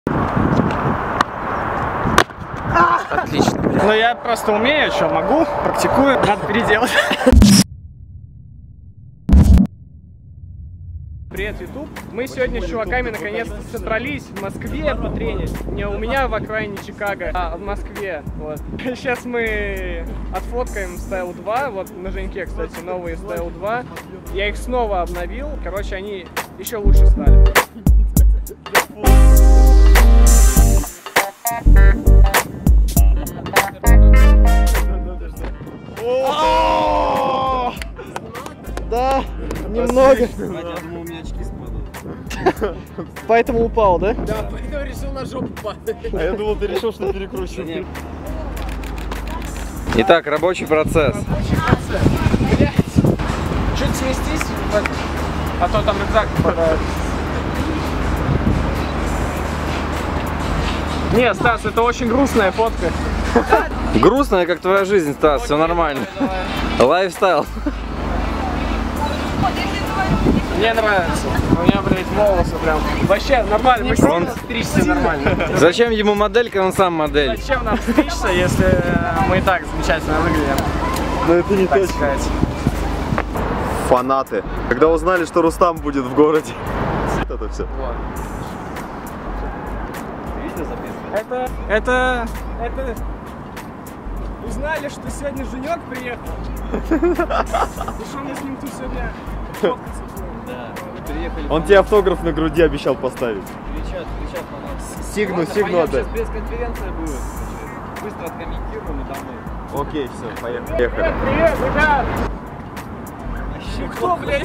Отлично. Но я просто умею, что могу, практикую, надо переделать. Привет, YouTube! Мы сегодня с чуваками наконец-то собрались в Москве потренить. Не у меня в окраине Чикаго, а в Москве. Вот. Сейчас мы отфоткаем Style 2. Вот на Женьке, кстати, новые Style 2. Я их снова обновил. Короче, они еще лучше стали. Да, немного. Я думал, у меня очки спадут. Поэтому упал, да? Да, поэтому решил на жопу падать. А я думал, ты решил, что перекручиваешь. Итак, рабочий процесс. Блять. Чуть сместись, а то там рюкзак попадает. Не, Стас, это очень грустная фотка. Грустная, как твоя жизнь, Стас, все нормально. Лайфстайл. Мне нравится. У меня, блядь, волосы прям. Вообще нормально. Мы Он... стричься нормально. Зачем ему модель, когда он сам модель? Зачем нам стричься, если мы и так замечательно выглядим? Но это не Так точно. сказать. Фанаты. Когда узнали, что Рустам будет в городе. Это все. Это... Узнали, что сегодня Женек приехал. И что мы с ним тут сегодня фоткаться будем. Да, приехали. Он тебе автограф на груди обещал поставить. Кричат на нас. Сигну отдай. Сейчас пресс-конференция будет. Быстро откомментируем и домой. Окей, все, поехали. Привет, ребят! Ну кто, блядь?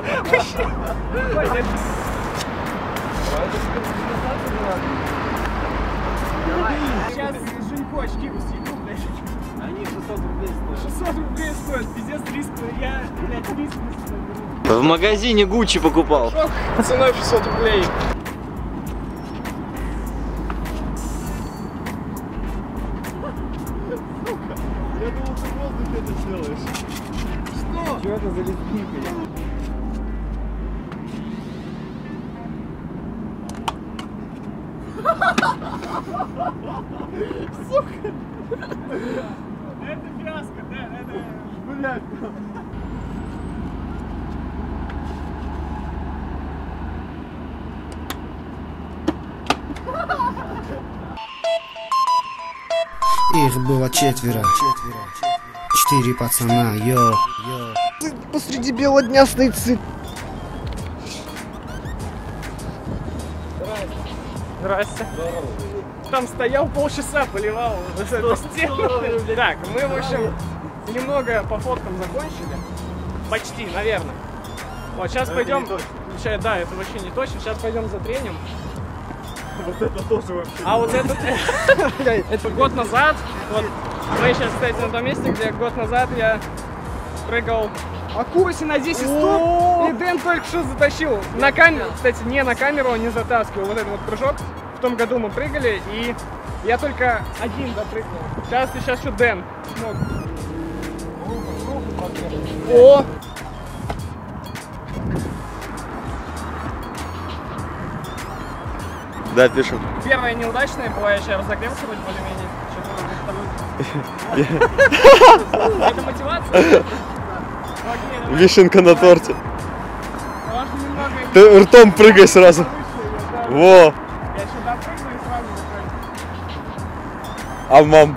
Сейчас Женьку очки усыпу, блядь. Они 600 рублей стоят. 600 рублей стоят, пиздец, риск, я, блядь, риск на себя беру. В магазине Гуччи покупал. Ценой 600 рублей. Я думал, ты в воздухе это сделаешь. Что? Что это за лесбийка? Сука! Это фиаско, да, это... Блядь. Их было четверо. 4 пацана, йо. Посреди бела дня стоит цик. Здрасте. Там стоял полчаса, поливал эту стену. Так, мы, в общем, немного по фоткам закончили. Почти, наверное. Вот, сейчас пойдем... Да, это вообще не точно. Сейчас пойдем затреним. Вот это тоже вообще. А вот этот... Это год назад. Вот, мы сейчас, кстати, на том месте, где год назад я прыгал о курсе на 10 стоп, и Дэн только что затащил. На камеру, кстати, не на камеру он не затаскивал, вот этот вот прыжок. В том году мы прыгали, и я только один допрыгнул. Сейчас что Дэн смог. О! Да, пишем. Первая неудачная была, я сейчас разогрелся вроде более-менее. Это мотивация? Вишенка на торте. Важно немного... Ты ртом прыгай сразу. Во! Я еще допрыгну и сразу закрою. А мам.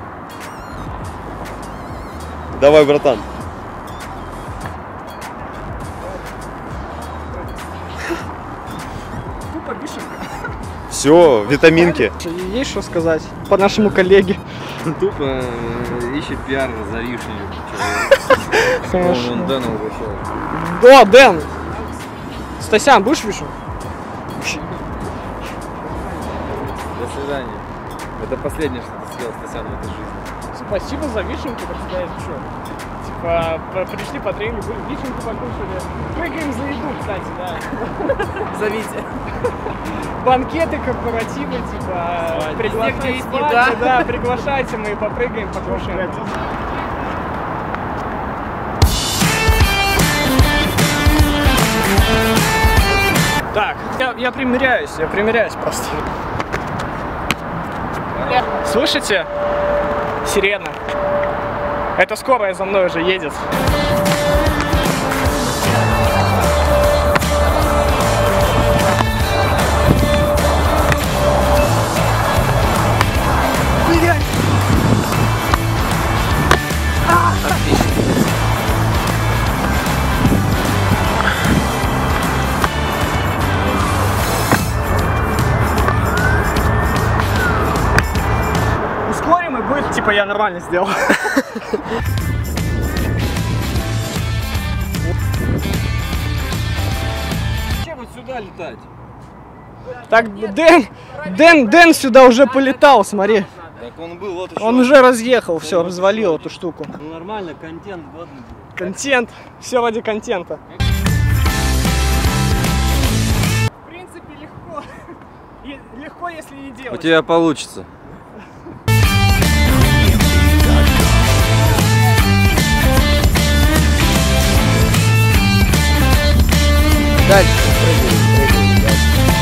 Давай, братан. Тупо вишенка. Все, витаминки. Есть что сказать по нашему коллеге? Тупо ищет пиар за вишню. Он Дэна угощал. Да, Дэн! Стасян, будешь вишен? До свидания. Это последнее, что ты сделал, Стасян, в этой жизни. Спасибо за вишенку, так сказать, что? Типа, пришли по тренинgu, вишенку покушали. Прыгаем за еду, кстати, да. Зовите. Банкеты, корпоративы, типа, приглашайте, да, приглашайте, мы попрыгаем, покушаем. Так, я примеряюсь просто. Слышите? Сирена. Это скорая за мной уже едет. Ускорим и будет, типа, я нормально сделал. Чем вот сюда летать? Так, Дэн сюда уже полетал, смотри. Так он был, вот еще. Он уже разъехал, все, развалил эту штуку. Ну нормально, контент годный был. Контент, все ради контента. В принципе, легко. Легко, если не У делать. тебя получится. Дальше. Прыгай, дальше.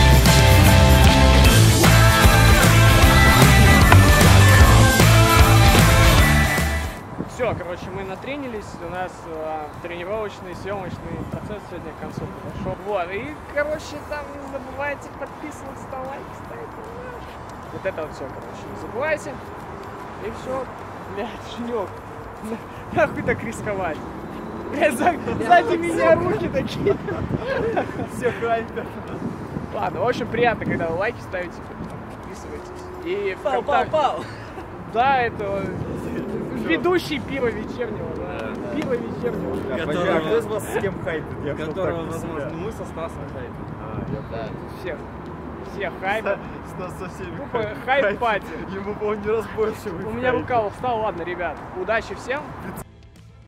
Все, короче, мы натренились, у нас тренировочный, съемочный процесс сегодня к концу подошел. Вот, и, короче, там не забывайте подписываться, там лайки ставить. Вот это вот все, короче, не забывайте. И все, блядь, Женек, нахуй так рисковать. Блядь, сзади меня руки такие. Все, хайпер. Ладно, в общем, приятно, когда вы лайки ставите, подписывайтесь. И Пау. Да, это ведущий пива вечернего, да. Пиво вечернего. Кто из вас с кем хайпит? Которого, возможно, мы со Стасом хайпим. Да, всех хайпят. Стас со всеми Тупо хайп-пати. Ему, по-моему, не разборчивый. У меня рука устала, ладно, ребят. Удачи всем.